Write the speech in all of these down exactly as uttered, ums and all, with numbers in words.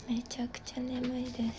めちゃくちゃ眠いです。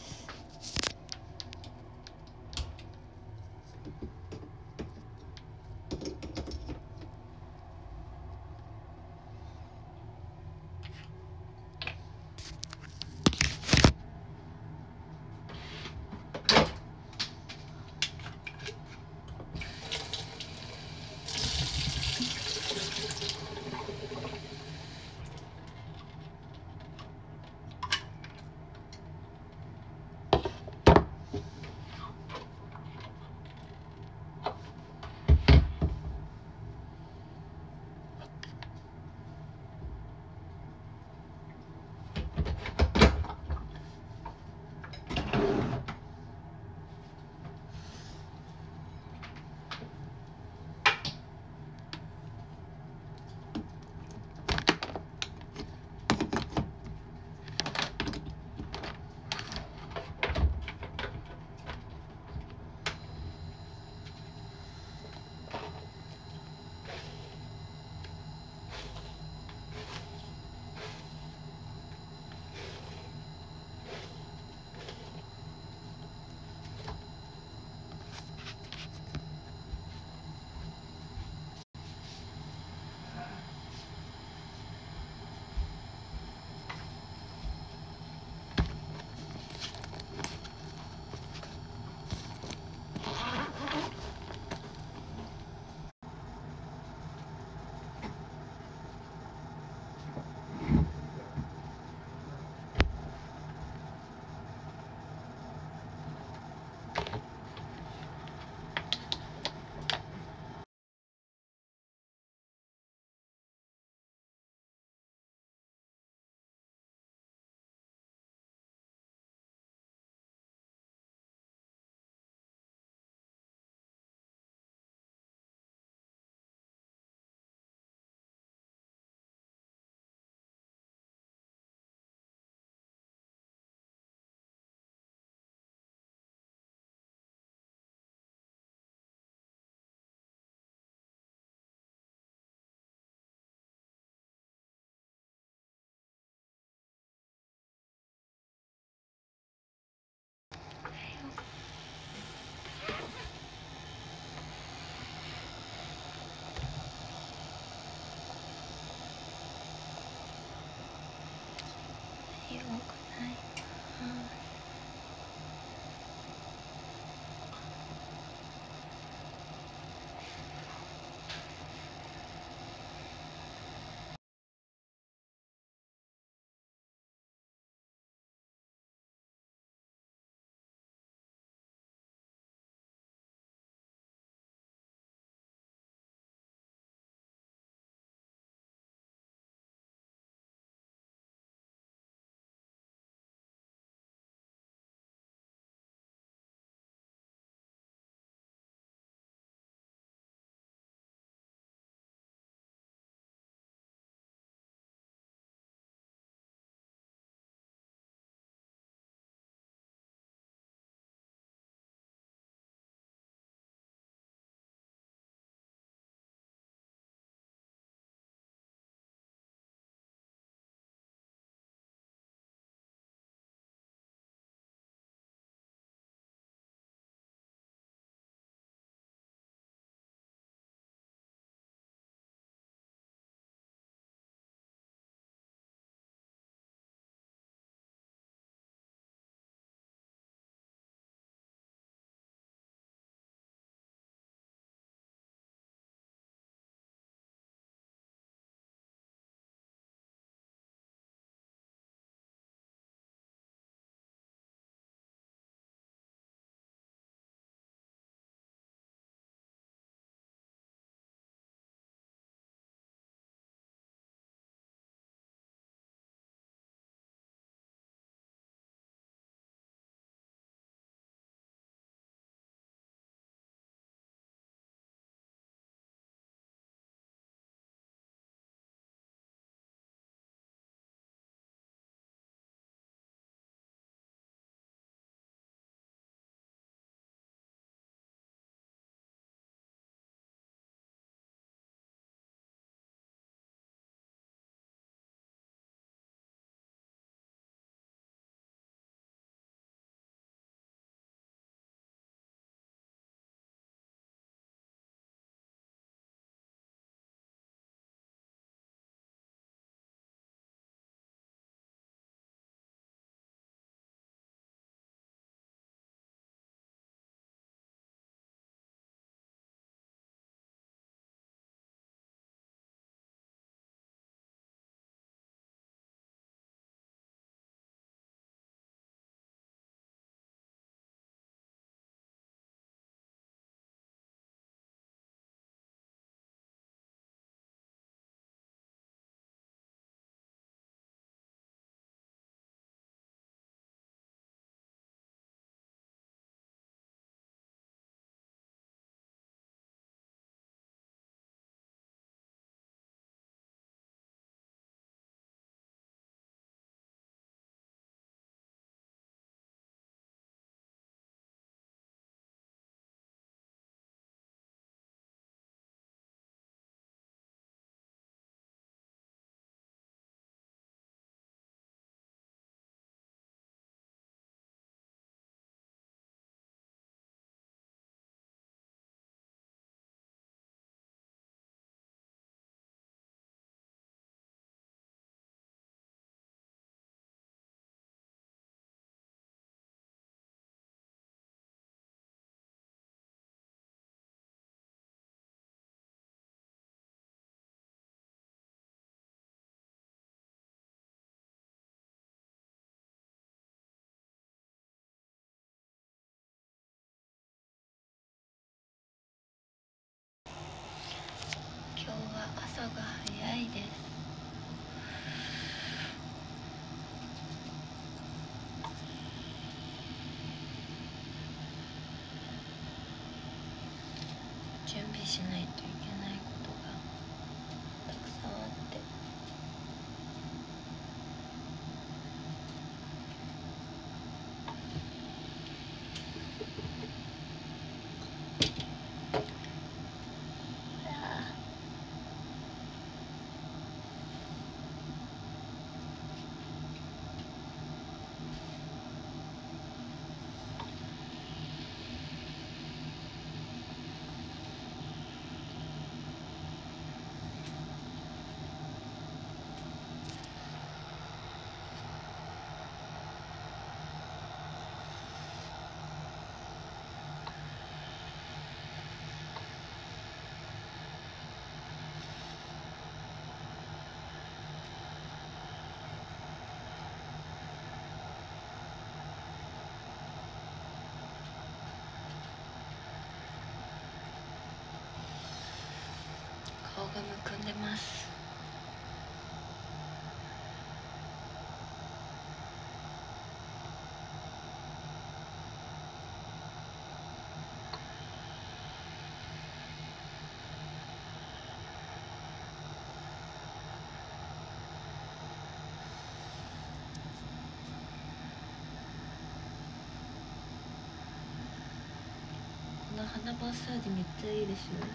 がむくんでます。この鼻マッサージめっちゃいいでしょ。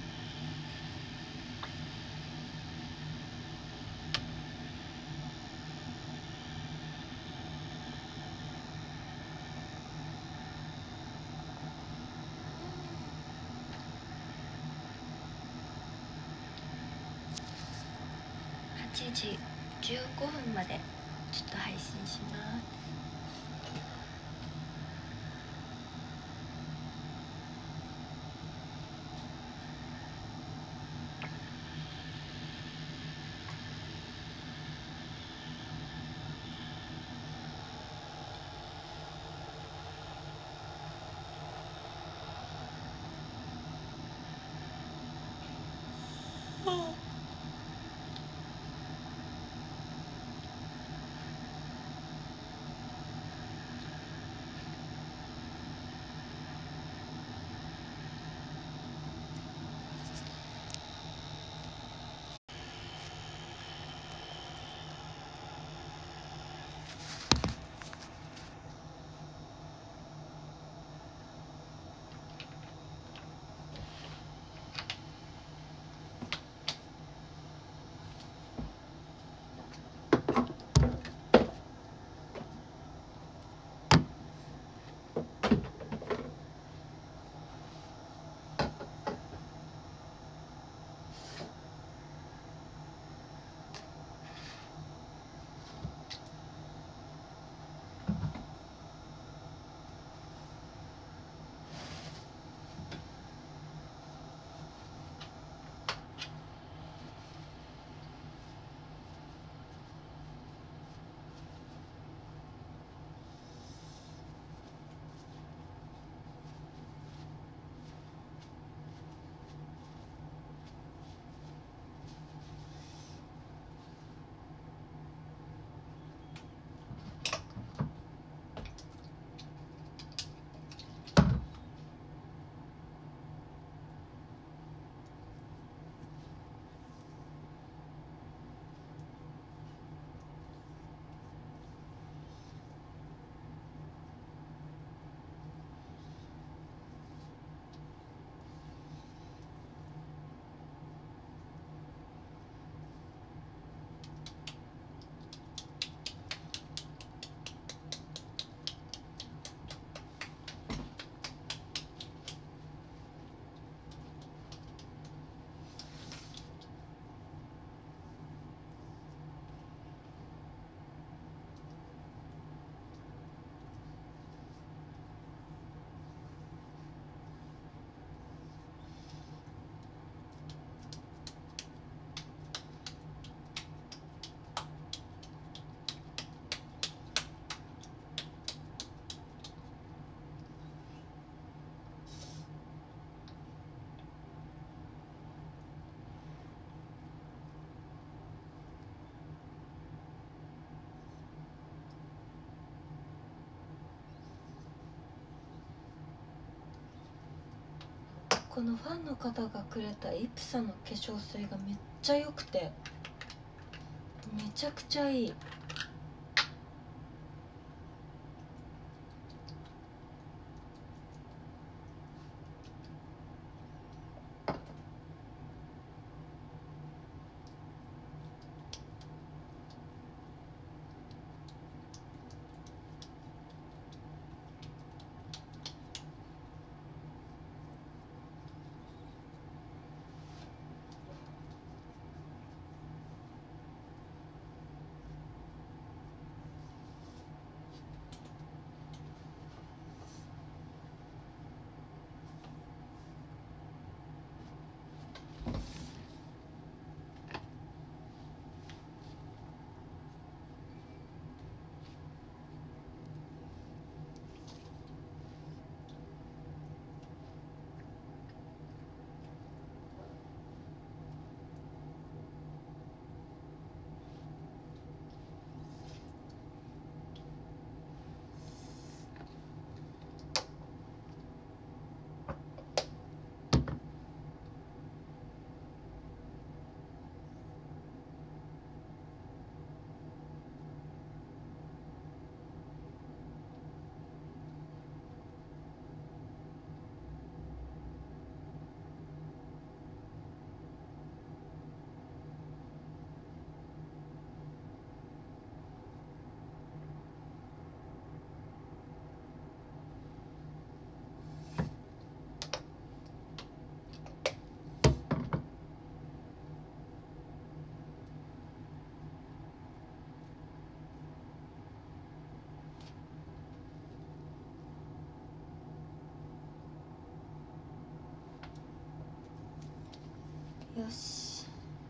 はちじじゅうごふんまでちょっと配信します。このファンの方がくれたイプサの化粧水がめっちゃ良くてめちゃくちゃいい。 よし。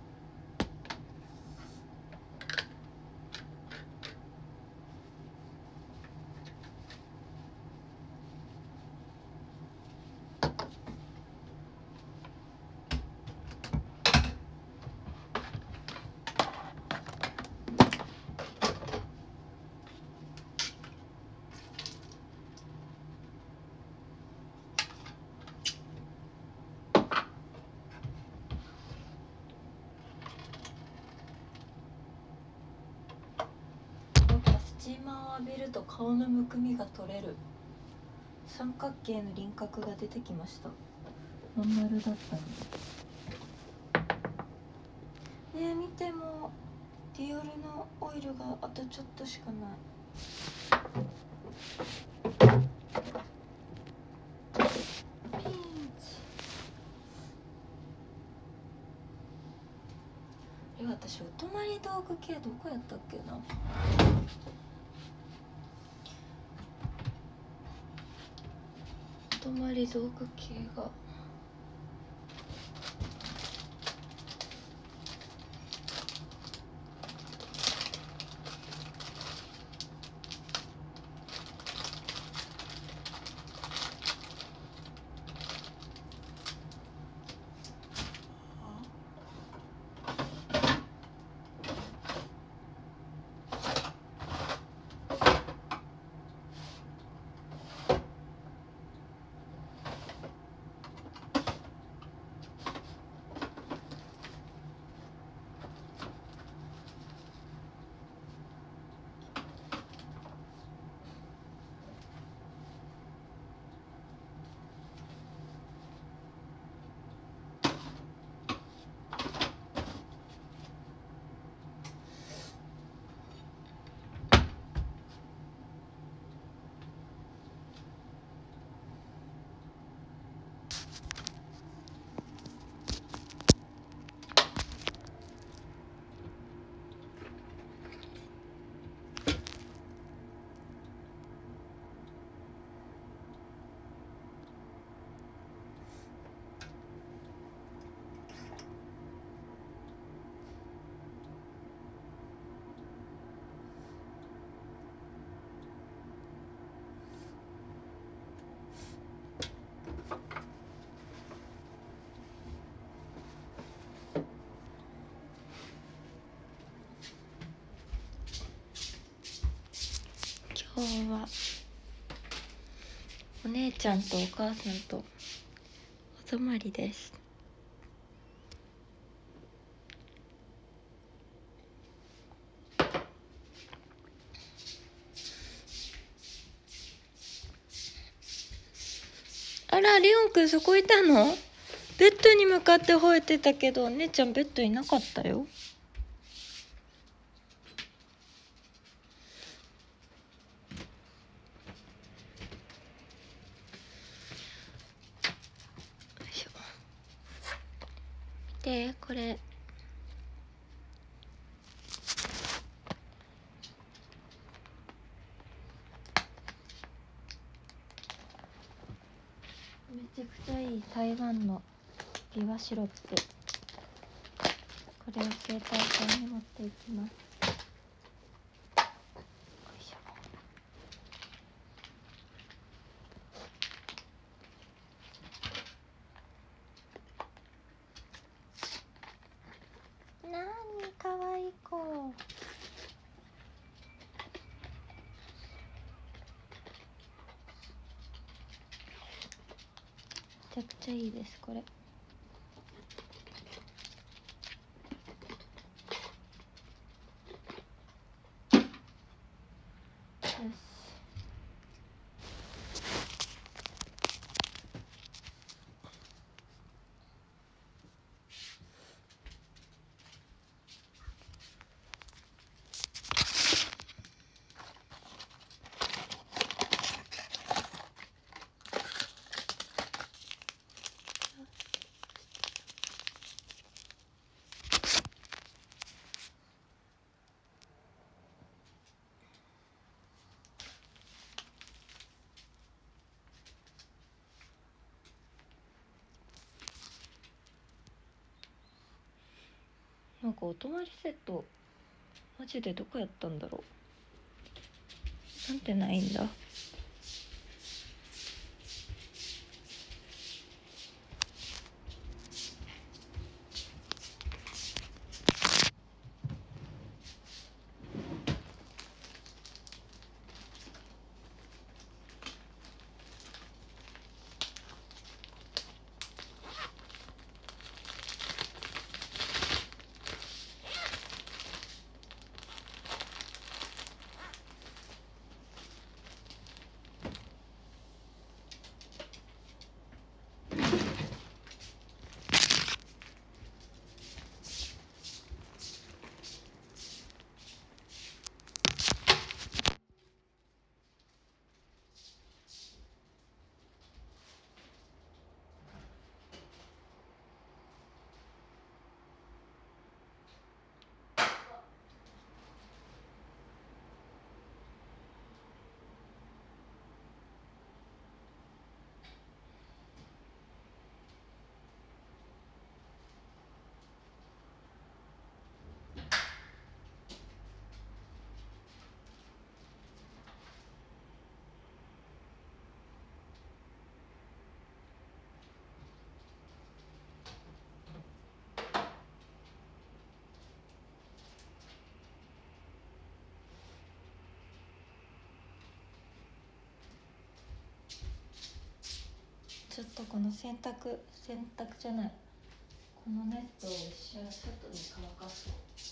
スチーマーを浴びると顔のむくみが取れる。三角形の輪郭が出てきました。まん丸だったの。ねえ見て、もディオールのオイルがあとちょっとしかない。ピンチ。え、私お泊まり道具系どこやったっけな。お泊まり道具系が今日はお姉ちゃんとお母さんとお泊まりです。あら、リオンくんそこいたの？ベッドに向かって吠えてたけど、お姉ちゃんベッドいなかったよ。見てこれ。めちゃくちゃいい台湾のビワシロップ。これを携帯缶に持っていきます。なーにかわいい子。めちゃくちゃいいですこれ。よし。 なんかお泊まりセットマジでどこやったんだろう。なんてないんだ。ちょっとこの洗濯洗濯じゃない、このネットを一瞬外に乾かそう。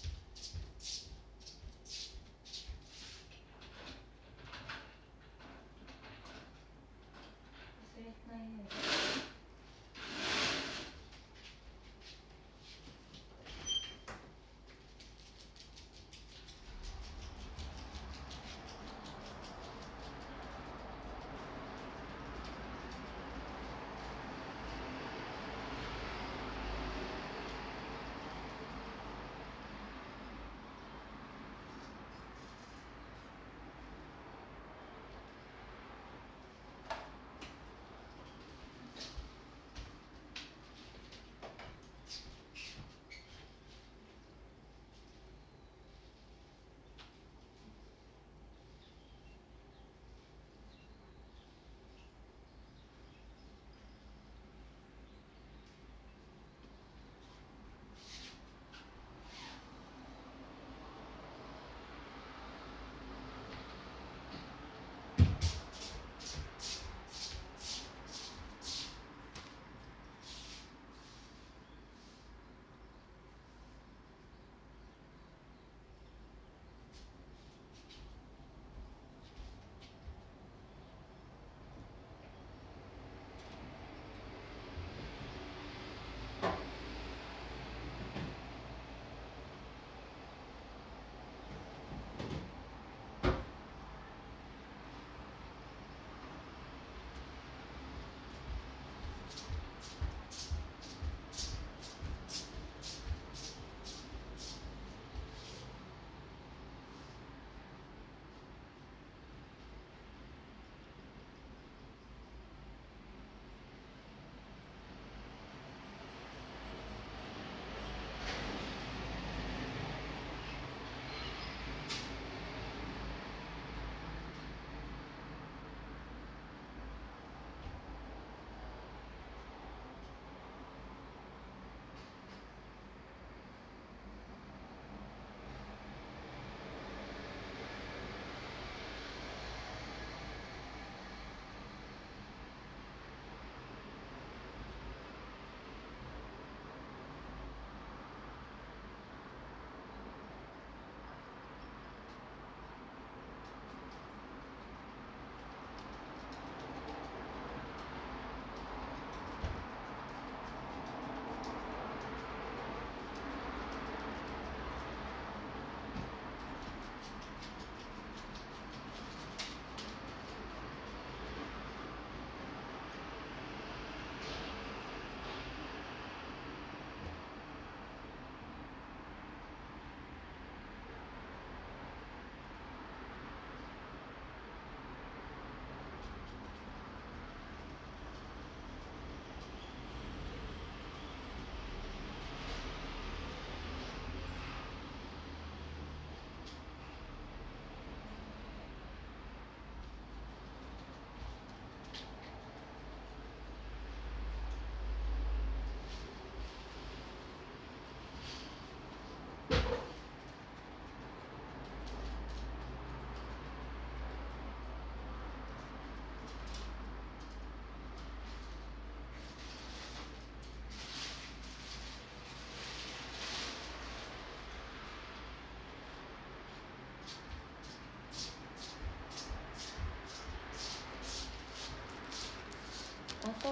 忘れないように。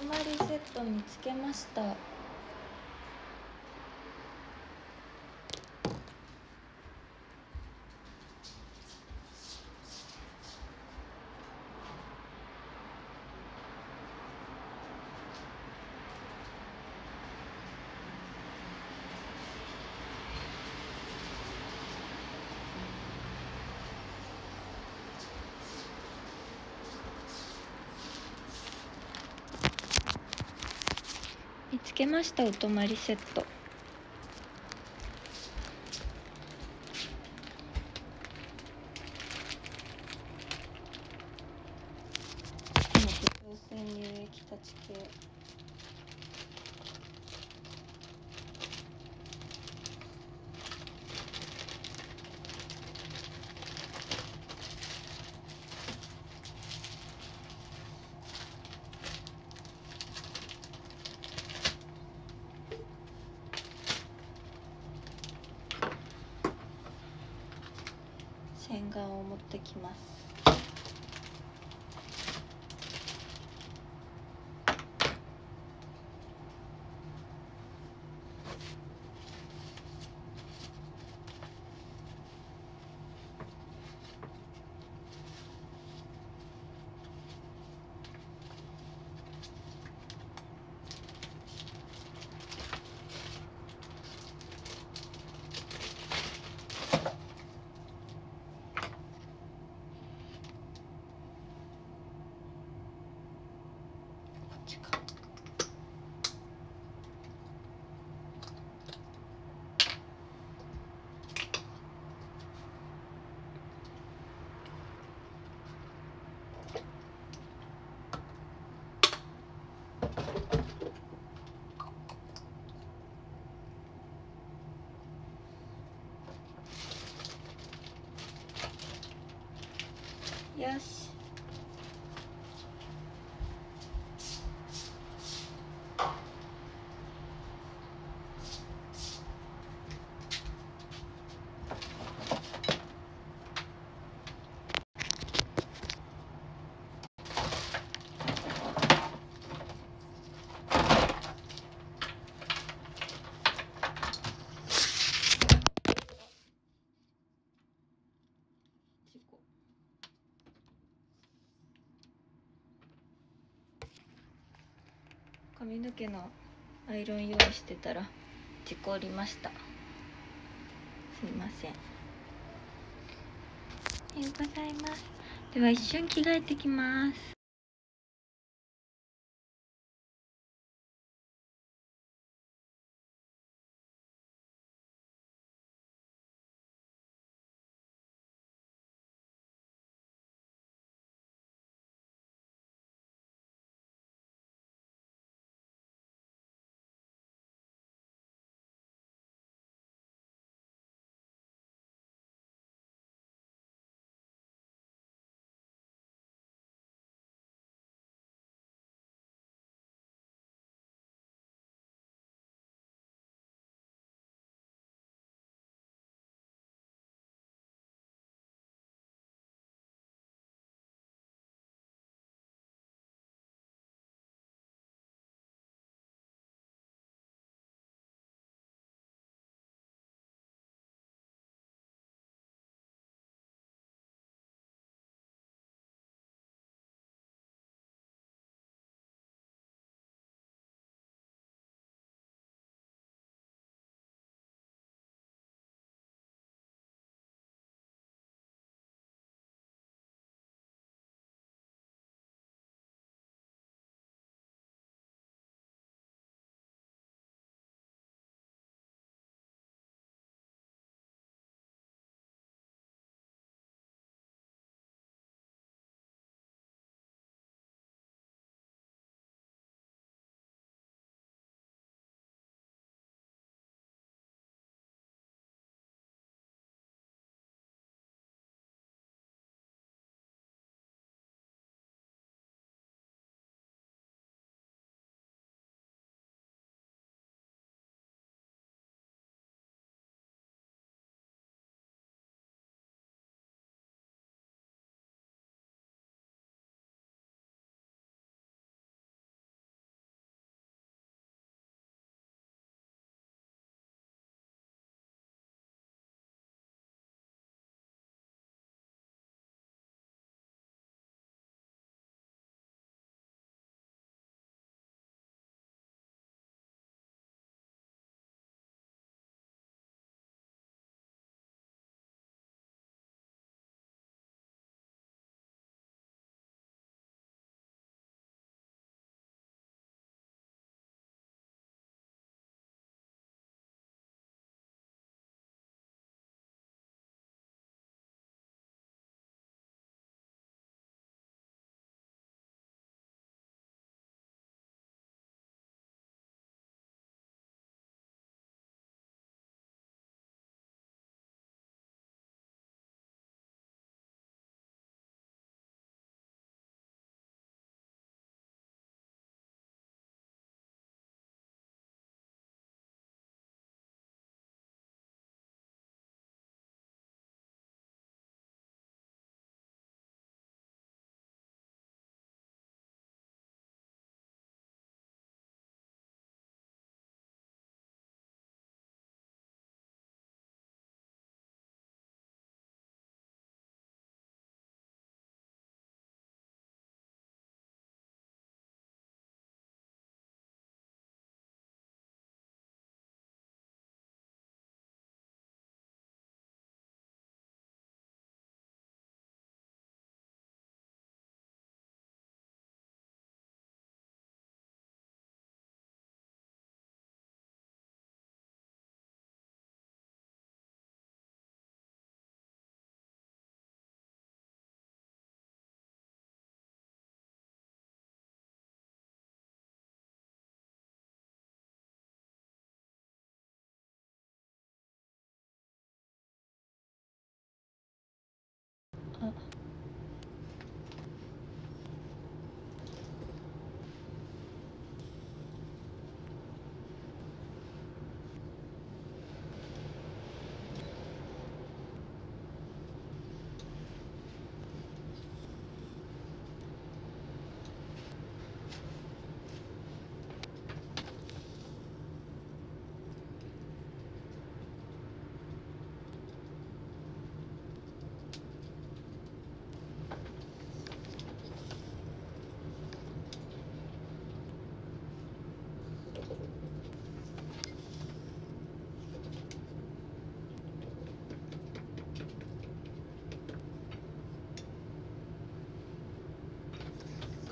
まりセット見つけました。見つけました。お泊まりセット。化粧水乳液たち系。洗顔を持ってきます。よし。髪の毛のアイロン用意してたら事故りました。すいません。おはようございます。では一瞬着替えてきます。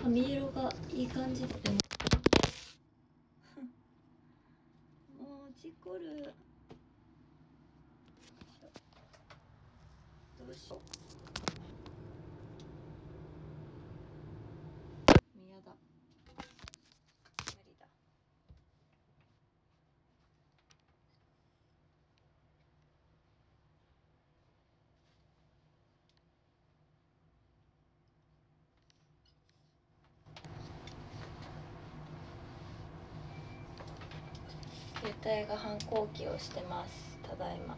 髪色がいい感じで、でももう事故る。どうしよう。もうやだ。無理だ。携帯が反抗期をしてます。ただいま。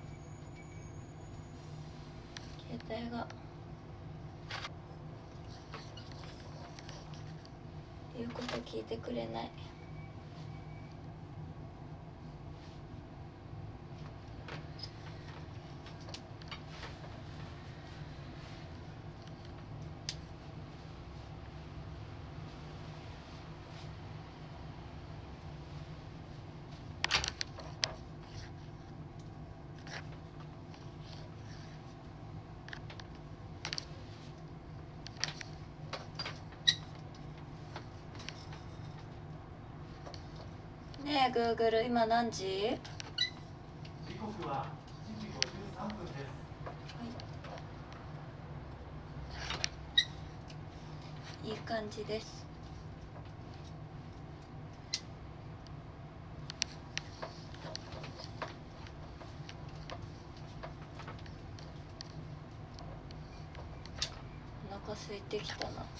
携帯が言うこと聞いてくれない。ねえグーグル、今何時？ 時刻はしちじごじゅうさんぷんです。 はい、いい感じです。お腹空いてきたな。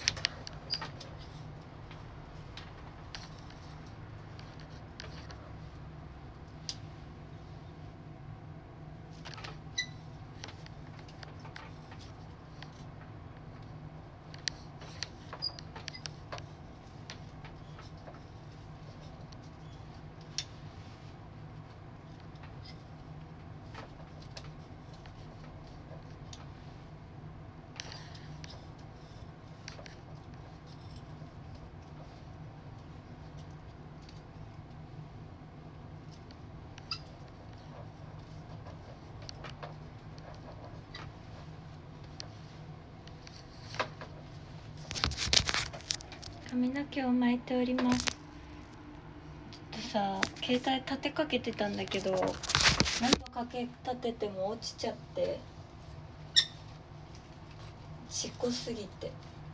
髪の毛を巻いております。ちょっとさ、携帯立てかけてたんだけど、何度かけ立てても落ちちゃって、しっこすぎて。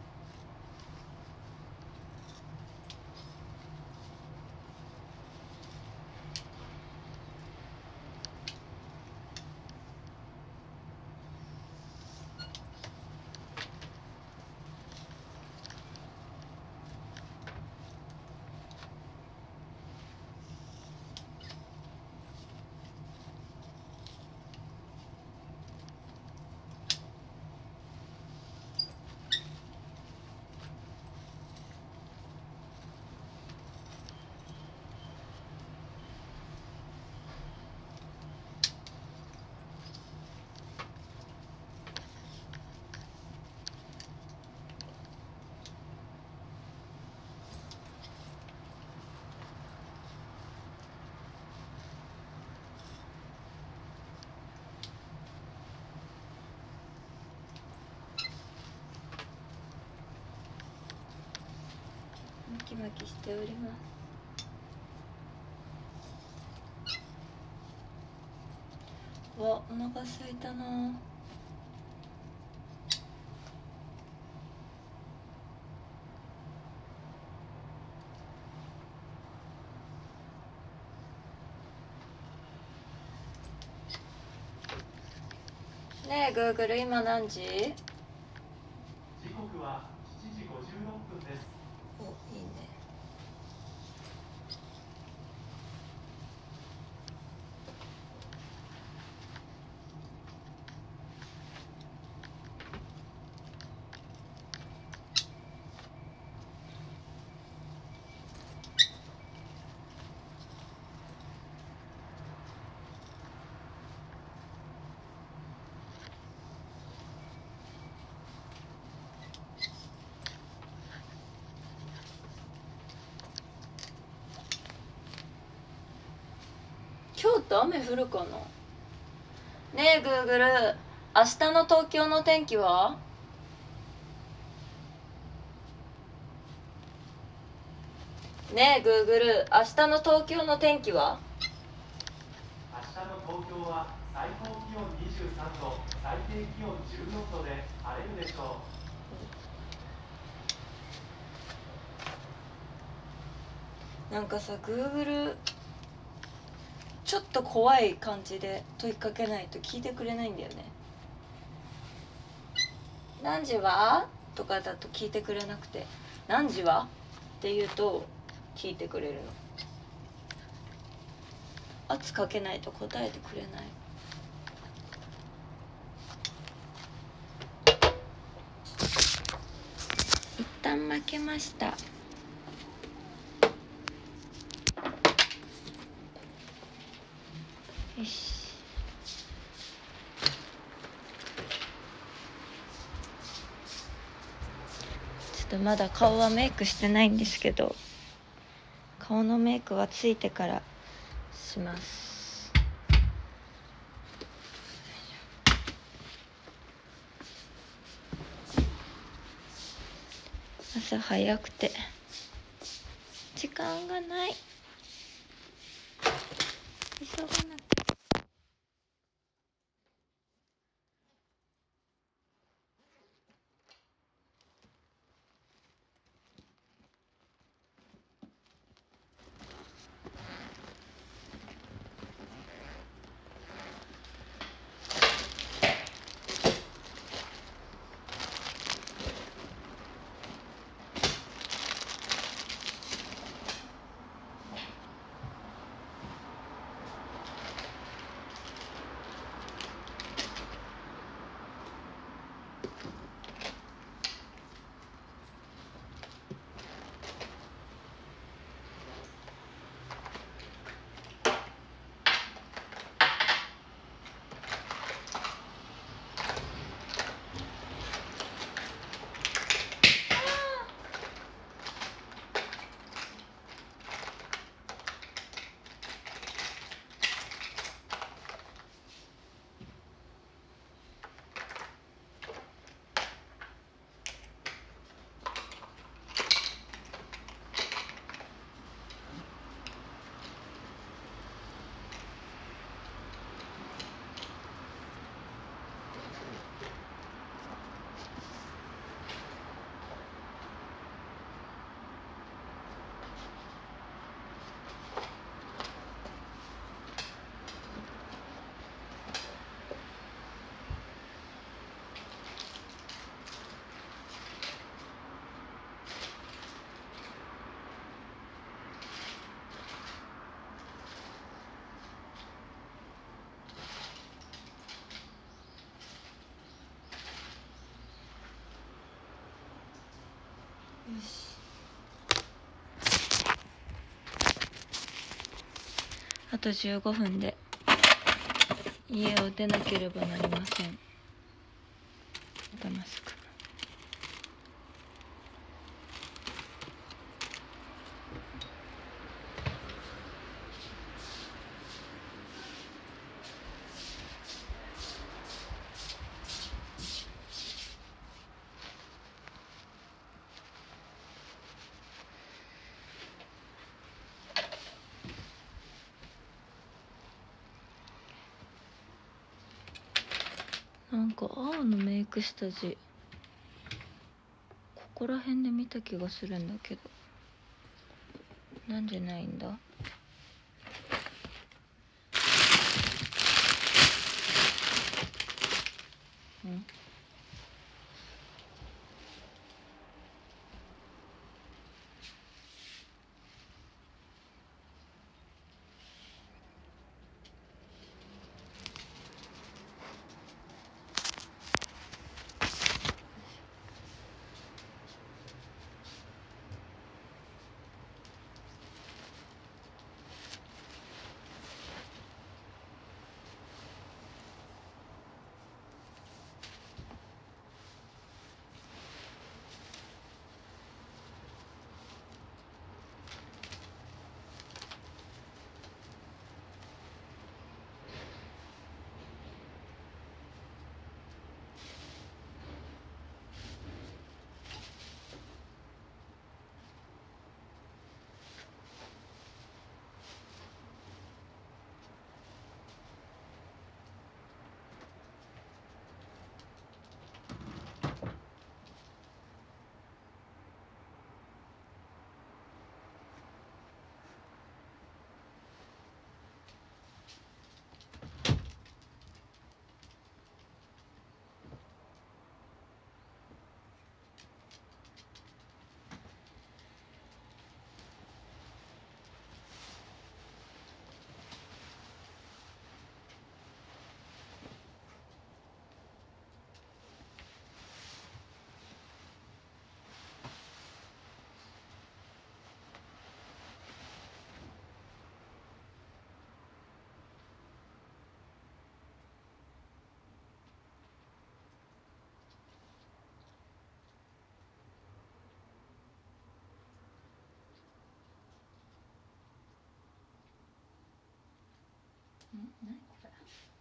巻き巻きしております。わ、お腹空いたな。ねえグーグル、今何時？ 時刻はしちじごじゅうろっぷんです。 お、いいね。京都雨降るかな。ねえグーグル、明日の東京の天気は？ ねえ Google、 明日の東京の天気は？ 明日の東京は最高気温にじゅうさんど、最低気温じゅうよんどで晴れるでしょう。なんかさ Google ちょっと怖い感じで問いかけないと聞いてくれないんだよね。何時はとかだと聞いてくれなくて、何時はって言うと聞いてくれるの。圧かけないと答えてくれない。一旦負けました。よし。ちょっとまだ顔はメイクしてないんですけど、顔のメイクはついてからします。朝早くて時間がない。急がなきゃ。よし。あとじゅうごふんで家を出なければなりません。ダマスク。なんか青のメイク下地ここら辺で見た気がするんだけど、なんでないんだ？ん？ 何これ。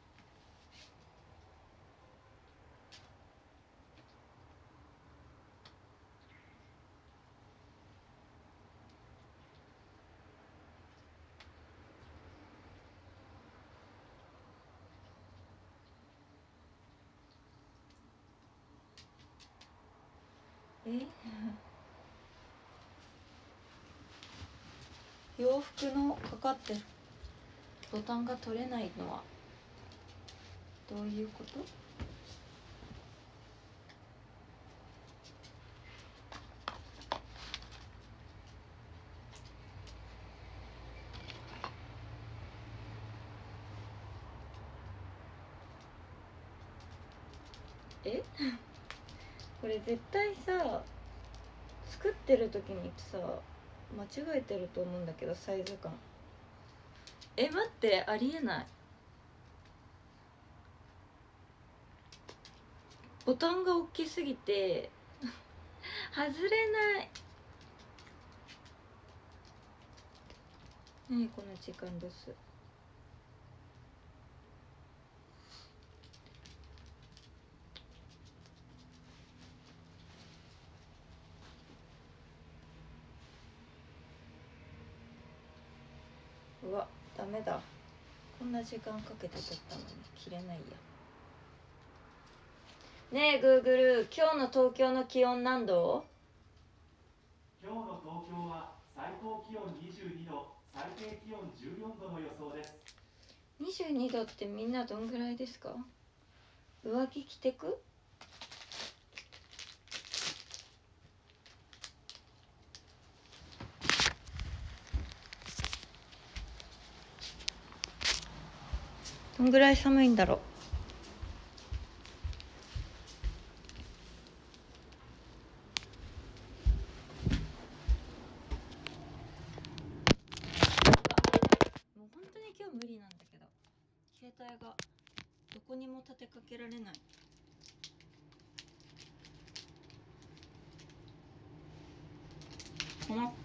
え洋服のかかってるボタンが取れないのはどういうこと？えこれ絶対さ作ってる時にさ間違えてると思うんだけど、サイズ感。え待って、ありえない。ボタンが大きすぎて外れない。何この時間ロス。うわダメだ、こんな時間かけて撮ったのに切れないや。ねえグーグル、今日の東京の気温何度？ 今日の東京は最高気温にじゅうにど、最低気温じゅうよんどの予想です。 にじゅうにどってみんなどんぐらいですか？上着着てく？どんぐらい寒いんだろう。もう本当に今日無理なんだけど、携帯がどこにも立てかけられない。困った。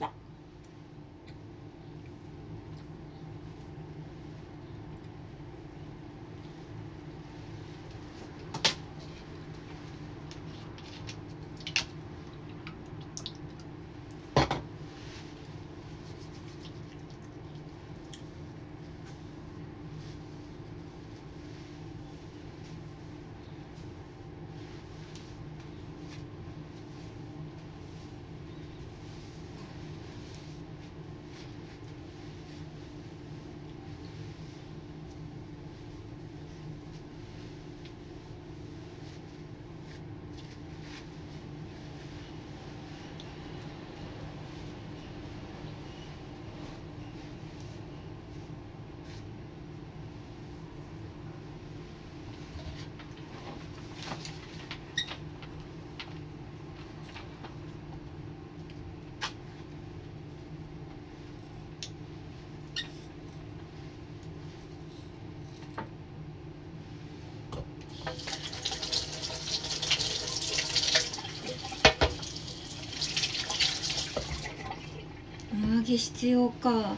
上着必要か。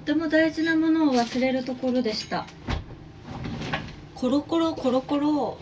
っても大事なものを忘れるところでした。コロコロコロコロ。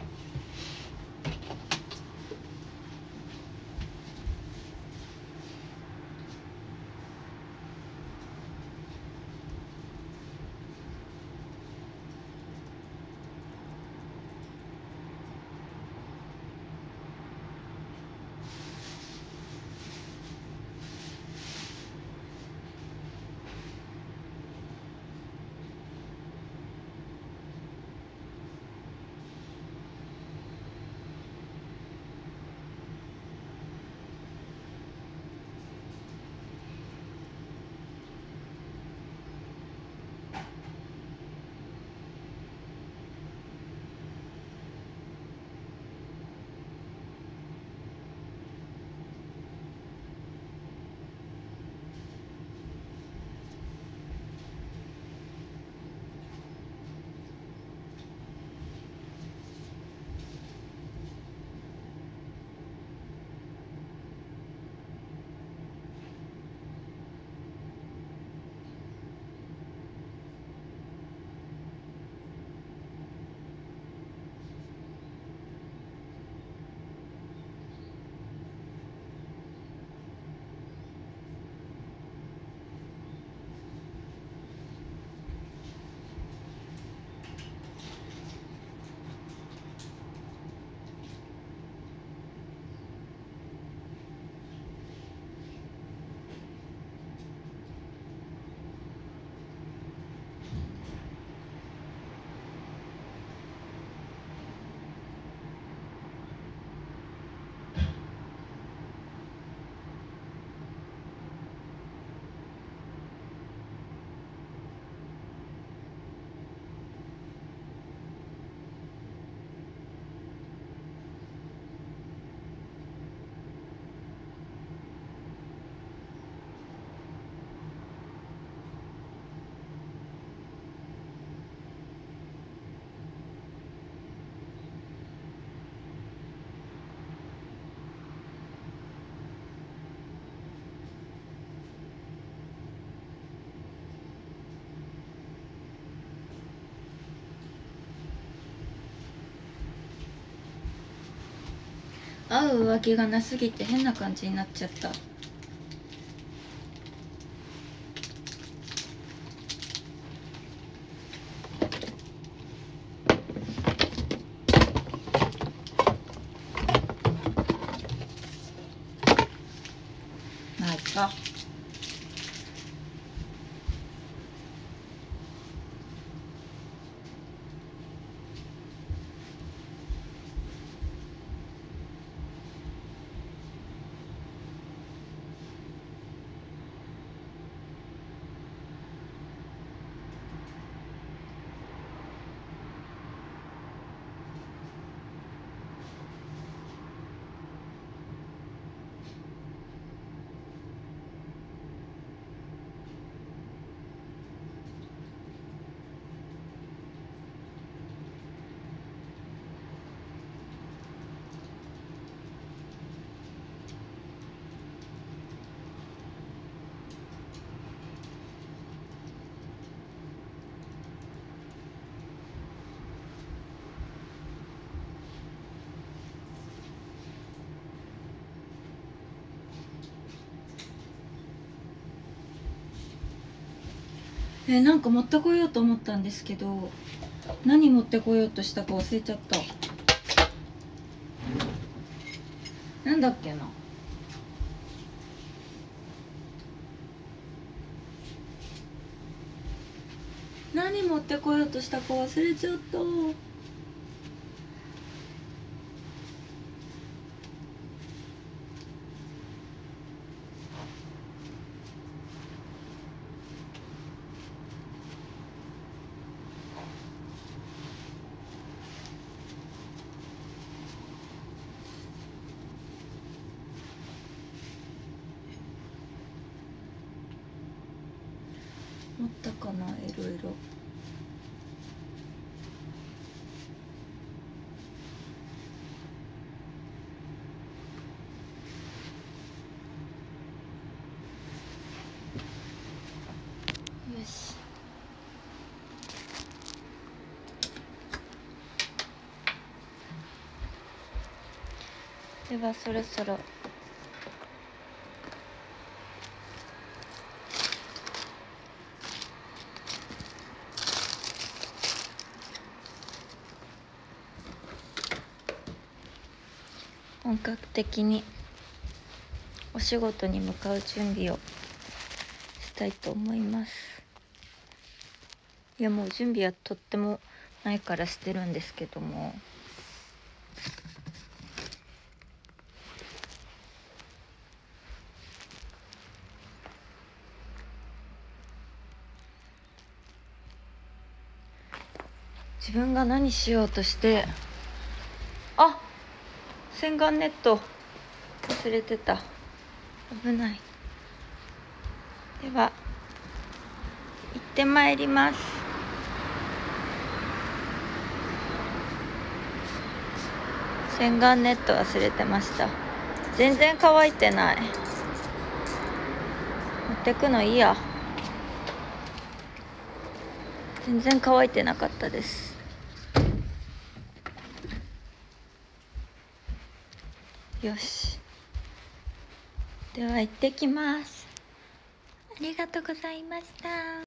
合う上着がなすぎて変な感じになっちゃった。まあいっか。えー、なんか持ってこようと思ったんですけど、何持ってこようとしたか忘れちゃった。なんだっけな。何持ってこようとしたか忘れちゃった。持ったかな、いろいろ。よし。 ではそろそろ本格的にお仕事に向かう準備をしたいと思います。いやもう準備はとっても前からしてるんですけども、自分が何しようとして、あ、洗顔ネット忘れてた。危ない。では行ってまいります。洗顔ネット忘れてました。全然乾いてない。持ってくのいいや。全然乾いてなかったです。よし、では行ってきます。ありがとうございました。